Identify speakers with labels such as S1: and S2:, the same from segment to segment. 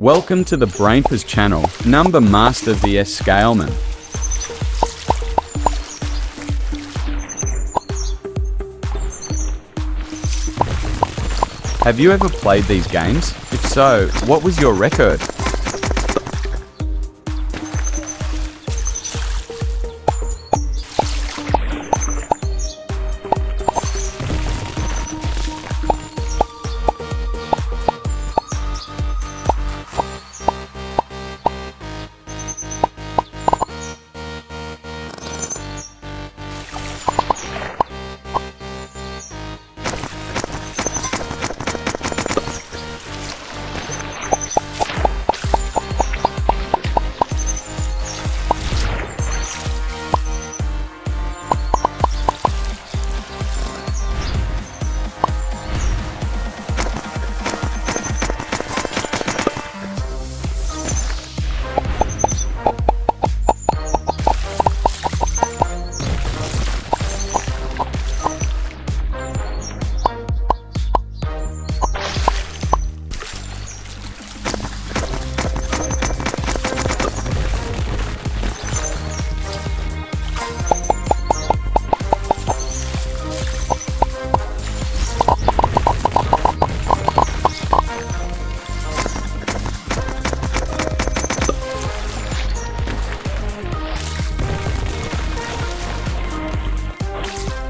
S1: Welcome to the BrainPers channel, number master vs ScaleMan. Have you ever played these games? If so, what was your record?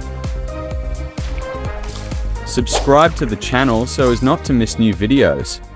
S1: Subscribe to the channel so as not to miss new videos.